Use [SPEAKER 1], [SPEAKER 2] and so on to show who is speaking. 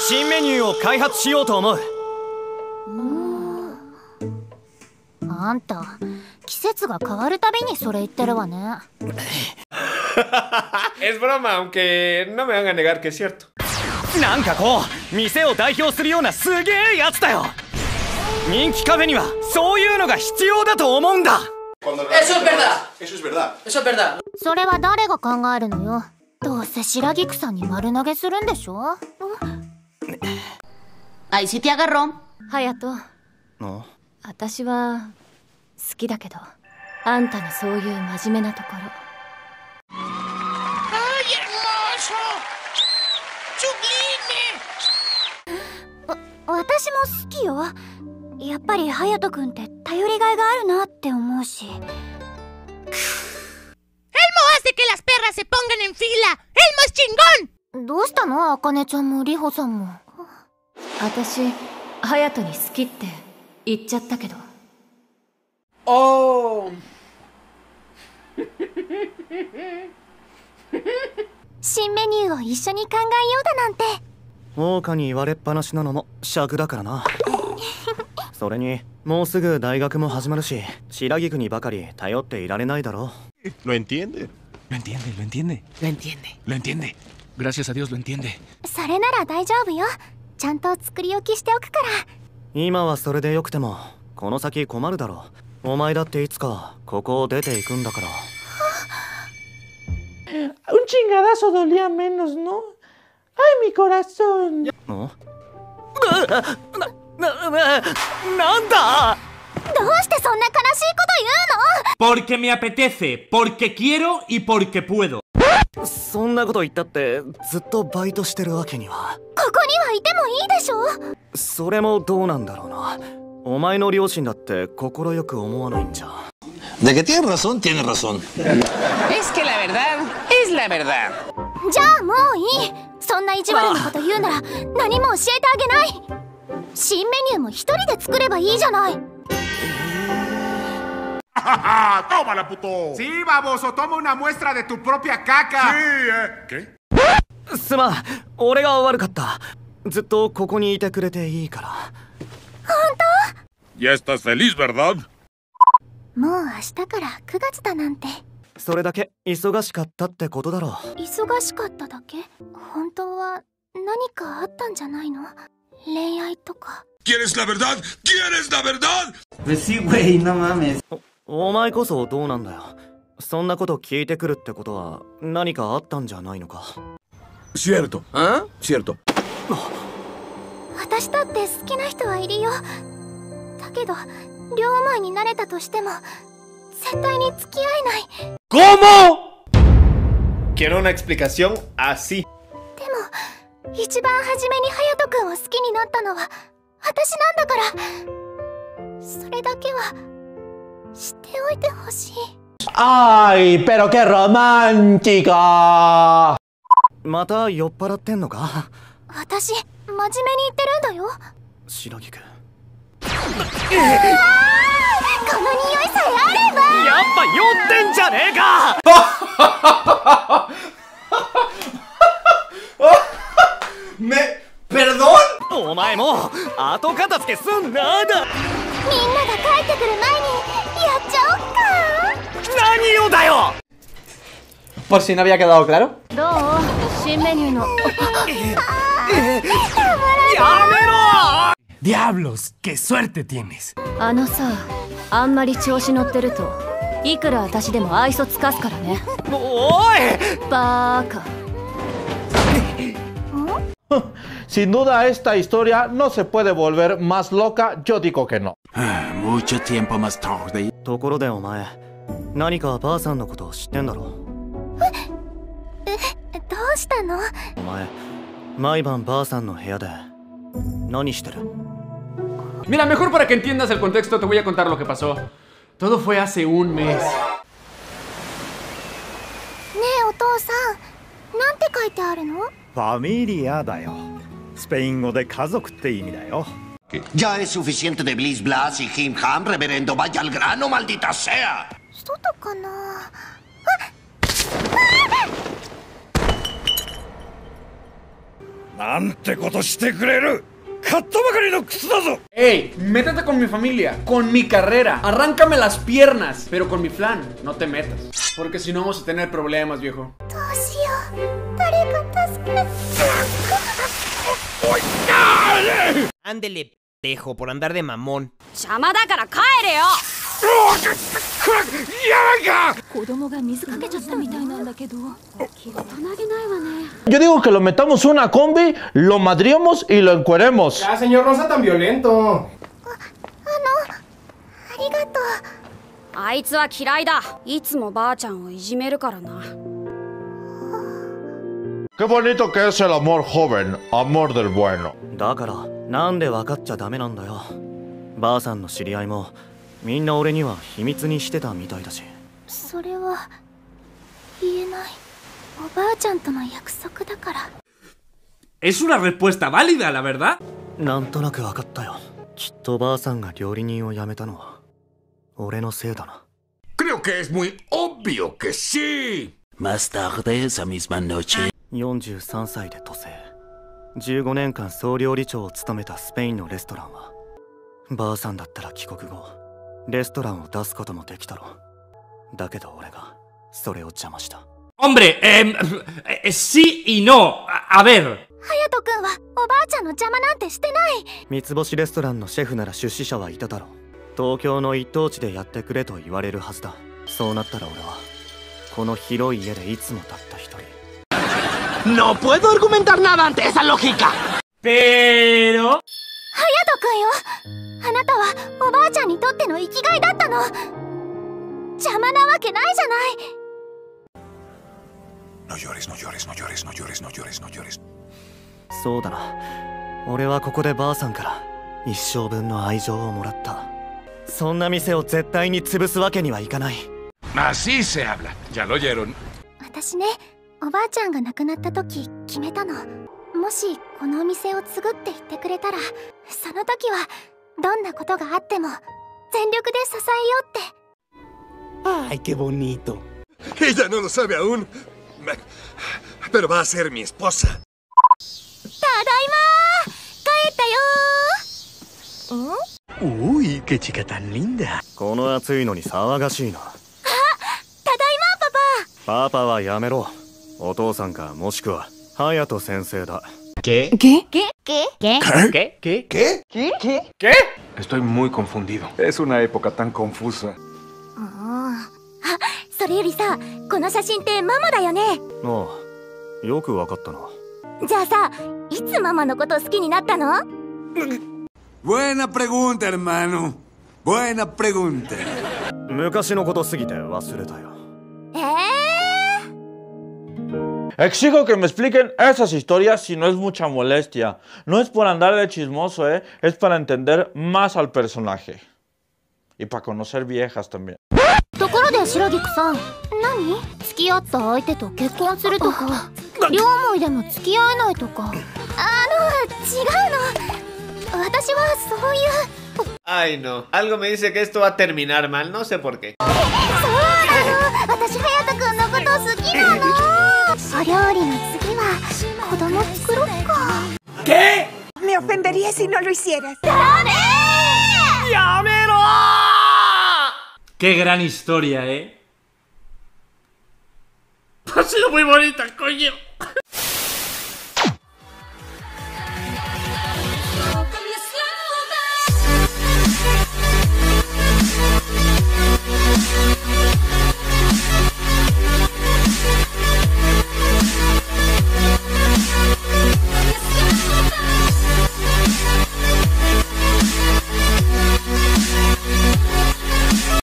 [SPEAKER 1] 新メニューを開発しようと思う。
[SPEAKER 2] あんた季節が変わるたびにそれ言ってるわね。
[SPEAKER 3] Es broma, aunque no me van a negar que es cierto.
[SPEAKER 1] なんかこう店を代表するようなすげえやつだよ。人気カフェにはそういうのが必要だと思うんだ。
[SPEAKER 4] Eso es verdad. Eso es verdad. Eso es verdad.
[SPEAKER 2] それは誰が考えるのよ。どうせ白菊さんに丸投げするんでしょ。
[SPEAKER 5] Ahí sí te agarró.
[SPEAKER 2] 隼人、私は好きだけど、あんたのそういう真面目なところ。
[SPEAKER 6] ¡Ay, hermoso! ¡Sublime!
[SPEAKER 2] 私も好きよ。やっぱり隼人君って頼りがいがあるなって思うし。
[SPEAKER 6] ¡Elmo hace que las perras se pongan en fila! ¡Elmo es chingón!
[SPEAKER 2] どうしたの、あかねちゃんもりほさんも。私、隼人に好きって言っちゃったけど。
[SPEAKER 3] Oh.
[SPEAKER 2] 新メニューを一緒に考えようだなんて。
[SPEAKER 1] 桜花に言われっぱなしなのも尺だからな。それにもうすぐ大学も始まるし、白菊にばかり頼っていられないだろう。
[SPEAKER 7] Lo entiende.
[SPEAKER 8] Lo entiende, lo entiende. Lo entiende. Lo entiende. Gracias a Dios lo entiende.
[SPEAKER 2] それなら大丈夫よ。ちゃんと作り置きしておくから。
[SPEAKER 1] 今はそれでよくてもこの先困るだろう。お前だっていつかここを出ていくんだから。
[SPEAKER 9] Un chingadazo dolía menos, ¿no? ¡Ay, mi corazón!
[SPEAKER 1] なんだ。
[SPEAKER 2] どうしてそんな悲しいこと言うの？
[SPEAKER 10] Porque me apetece, porque quiero y porque puedo.
[SPEAKER 1] そんなこと言ったってずっとバイトしてるわけには。
[SPEAKER 2] ここにはいてもいいでしょ。
[SPEAKER 1] それもどうなんだろうな。お前の両親だって心よく思わないんじゃ。
[SPEAKER 11] De que tienes razón, tienes razón.
[SPEAKER 4] Es que la verdad es la verdad.
[SPEAKER 2] じゃあもういい。そんな意地悪なこと言うなら何も教えてあげない。新メニューも一人で作ればいいじゃない。
[SPEAKER 7] ¡Tómala, puto!
[SPEAKER 3] Sí, baboso, toma una muestra de tu propia caca.
[SPEAKER 7] Sí, ¿Qué?
[SPEAKER 1] すまん、俺が悪かった。ずっとここにいてくれていいから。
[SPEAKER 2] 本当？
[SPEAKER 7] Ya estás feliz, ¿verdad?
[SPEAKER 2] もう明日から9月だなんて。
[SPEAKER 1] それだけ忙しかったってことだろう。
[SPEAKER 2] 忙しかっただけ？本当は何かあったんじゃないの？恋愛とか。
[SPEAKER 7] ¿Quieres la verdad? ¿Quieres la verdad?
[SPEAKER 4] Pues sí, güey, no mames.
[SPEAKER 1] お前こそどうなんだよ。そんなこと聞いてくるってことは何かあったんじゃないのか。
[SPEAKER 7] Cierto. ¿Ah? Cierto.
[SPEAKER 2] 私だって好きな人はいるよ。だけど両思いになれたとしても絶対に付き合えない。
[SPEAKER 3] ¿Cómo? Quiero una explicación así.
[SPEAKER 2] でも一番初めに隼人君を好きになったのは私なんだから、それだけは知っておいてほしい。
[SPEAKER 9] ¡Ay, pero qué romántica!
[SPEAKER 1] また酔っ払ってんのか。
[SPEAKER 2] 私真面目に言ってるんだよ。
[SPEAKER 1] 白菊。
[SPEAKER 2] この匂いさえあれば。
[SPEAKER 1] やっぱ酔ってんじゃねえか。
[SPEAKER 3] ¿Perdón?
[SPEAKER 1] お前も後片付けすんなだ。
[SPEAKER 2] みんなが帰ってくる前にやっちゃおっか。
[SPEAKER 1] 何をだよ。
[SPEAKER 4] Por si no había quedado claro.
[SPEAKER 2] どう？新メニューの。
[SPEAKER 1] やめろ。
[SPEAKER 8] ¡Diablos! ¡Qué suerte tienes!
[SPEAKER 2] あのさ、あんまり調子乗ってるといくら私でも愛想つかすからね。
[SPEAKER 1] おい。
[SPEAKER 2] バーカ。
[SPEAKER 9] Sin duda esta historia no se puede volver más loca, yo digo que no.
[SPEAKER 11] Mucho tiempo más tarde.
[SPEAKER 1] ところでお前、何かばあさんのこと知ってんだろ。
[SPEAKER 2] どうしたの？
[SPEAKER 1] お前、毎晩ばあさんの部屋で何してる？
[SPEAKER 10] Mira, mejor para que entiendas el contexto te voy a contar lo que pasó. Todo fue hace un mes.
[SPEAKER 2] ねえお父さん、なんて書いてあるの？
[SPEAKER 12] ファミリアだよ。スペイン語で家族って意味だよ。
[SPEAKER 11] Ya es suficiente de Bliss Blas y Jim Ham, reverendo. Vaya al grano, maldita sea.
[SPEAKER 2] 外かな。
[SPEAKER 12] なんてことしてくれる。買ったばかりの靴だぞ。
[SPEAKER 10] Ey, métete con mi familia, con mi carrera. Arráncame las piernas, pero con mi flan, no te metas. Porque si no vamos a tener problemas, viejo.
[SPEAKER 2] どうしよう。誰か助けて。
[SPEAKER 5] Ándele, pejo, por andar de mamón.
[SPEAKER 13] 邪魔だから帰れよ。
[SPEAKER 2] 子供が水かけちゃったみたいなんだけど。大人げないわね。
[SPEAKER 9] Yo digo que lo metamos una combi, lo madriemos y lo encueremos.
[SPEAKER 10] Ya, señor, no sea tan violento.
[SPEAKER 2] ありがとう。
[SPEAKER 13] あいつは嫌いだ。いつもばあちゃんをいじめるからな。
[SPEAKER 9] Qué bonito que es el amor joven, amor del bueno.
[SPEAKER 1] だからなんで分かっちゃダメなんだよ。ばあさんの知り合いもみんな俺には秘密にしてたみたいだし。
[SPEAKER 2] それは言えない。おばあちゃんとの約束だから。
[SPEAKER 8] Es una respuesta válida, la verdad.
[SPEAKER 1] なんとなく分かったよ。きっとばあさんが料理人を辞めたのは俺のせいだな。
[SPEAKER 7] Creo que es muy obvio que sí.
[SPEAKER 14] Más tarde esa misma noche.
[SPEAKER 1] 43歳で都政。15年間総料理長を務めたスペインのレストランは、ばあさんだったら帰国後レストランを出すこともできたろう。だけど俺がそれを邪魔した。
[SPEAKER 8] Hombre, sí y no. A ver.
[SPEAKER 2] 隼人君はおばあちゃんの邪魔なんてしてない。
[SPEAKER 1] 三つ星レストランのシェフなら出資者はいただろう。東京の一等地でやってくれと言われるはずだ。そうなったら俺はこの広い家でいつもたった一人。
[SPEAKER 14] No puedo argumentar nada ante esa lógica.
[SPEAKER 8] Pero
[SPEAKER 2] 隼人君よ、あなたはおばあちゃんにとっての生きがいだったの。邪魔なわけないじゃない。
[SPEAKER 7] No llores, no llores, no llores, no llores, no llores, no llores.
[SPEAKER 1] そうだな。俺はここでばあさんから一生分の愛情をもらった。そんな店を絶対に潰すわけにはいかない。
[SPEAKER 7] Así se habla. Ya lo oyeron.
[SPEAKER 2] 私ね、おばあちゃんが亡くなった時決めたの。もしこのお店を継ぐって言ってくれたら、その時はどんなことがあっても全力で支えようって。
[SPEAKER 14] Ay, qué bonito.
[SPEAKER 7] Ella no lo sabe aún. Pero va a ser mi esposa.
[SPEAKER 2] ただいま帰ったよ。
[SPEAKER 14] Uy, qué chica tan linda.
[SPEAKER 1] この暑いのに騒がしいな。
[SPEAKER 2] ただいまパ
[SPEAKER 1] パパはやめろ。お父さんかもしくは隼人先生だ。
[SPEAKER 8] ¿Qué?
[SPEAKER 2] ¿Qué?
[SPEAKER 8] ¿Qué?
[SPEAKER 2] ¿Qué?
[SPEAKER 8] ¿Qué? ¿Qué?
[SPEAKER 7] ¿Qué?
[SPEAKER 8] ¿Qué? ¿Qué? Estoy muy confundido.
[SPEAKER 12] Es una época tan confusa.
[SPEAKER 2] あ、それよりさ、この写真ってママだよね。
[SPEAKER 1] ああ、よくわかったな。
[SPEAKER 2] じゃあさ、いつママのこと好きになったの？
[SPEAKER 15] Buena pregunta, hermano. Buena pregunta.
[SPEAKER 1] 昔のことすぎて忘れたよ。
[SPEAKER 9] Exijo que me expliquen esas historias si no es mucha molestia. No es por andar de chismoso, es para entender más al personaje. Y para conocer viejas también.
[SPEAKER 2] ところで白菊さん、何？付き合った相手と結婚するとか、両思いでも付き合えないとか。違うの。私はそういう。
[SPEAKER 3] Ay no, algo me dice que esto va a terminar mal, no sé por qué.
[SPEAKER 2] そうなの。私隼人君のこと好きなの。お料理の次は子供作ろっか。
[SPEAKER 6] ¿Qué? Me ofendería si no lo hicieras.
[SPEAKER 2] ¡Dame!
[SPEAKER 8] ¡Llámelo! ¡Qué gran historia, eh! Ha sido muy bonita, coño.